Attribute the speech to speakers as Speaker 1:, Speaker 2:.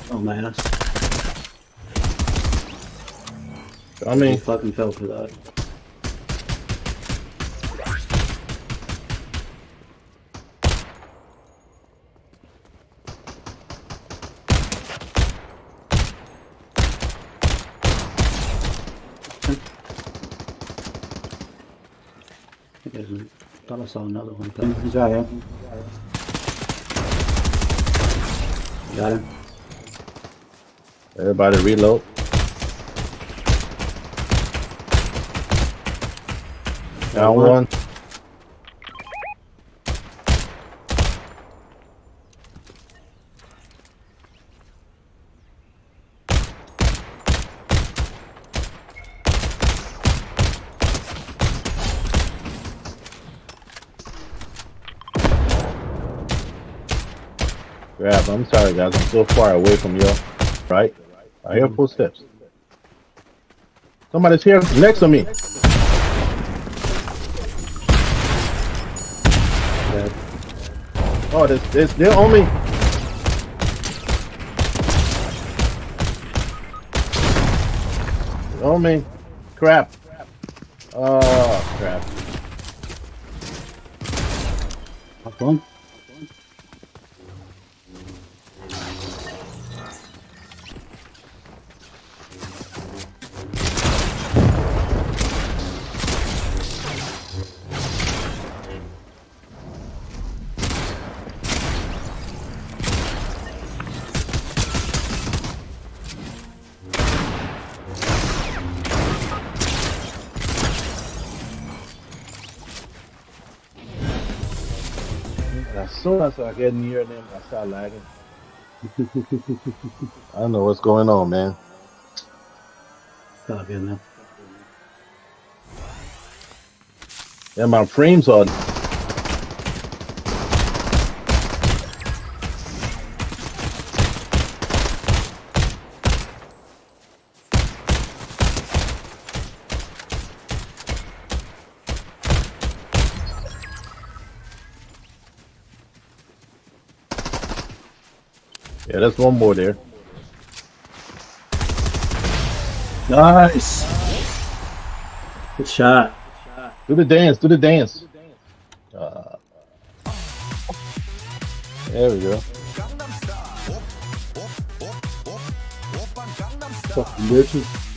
Speaker 1: Oh my ass.
Speaker 2: I mean,
Speaker 1: He fucking fell for that. I thought I saw another one coming. He's right here. Got him.
Speaker 2: everybody reload. Down one. Grab, I'm sorry guys, I'm so far away from you. Right? I hear footsteps. Somebody's here next to me.
Speaker 1: Dead.
Speaker 2: Oh, they're on me. They're on me. Crap. Oh, crap.
Speaker 1: Up one.
Speaker 2: As soon as I get near them, I start lagging. I don't know what's going on, man.
Speaker 1: Gotta be in there.
Speaker 2: And my frames are. Yeah, there's one more there.
Speaker 1: Nice. Good shot.
Speaker 2: Do the dance, do the dance. There we go.
Speaker 1: Fucking bitches.